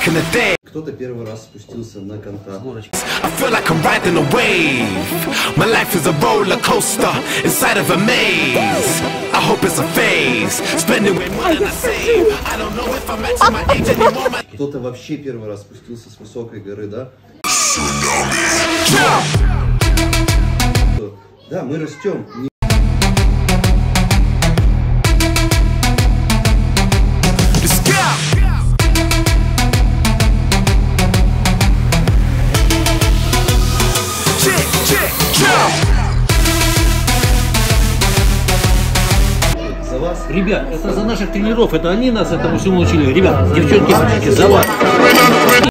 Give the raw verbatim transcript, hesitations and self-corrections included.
back in the day. Кто-то первый раз спустился на контакт. I feel like I'm riding a wave. My life is a roller coaster inside of a maze. I hope it's a phase. Spending way more than I save. I don't know if I'm matching my age anymore. Кто-то вообще первый раз спустился с высокой горы, да? Да, мы растем. Ребят, это за наших тренеров, это они нас этому всему научили. Ребят, девчонки, мальчики, за вас.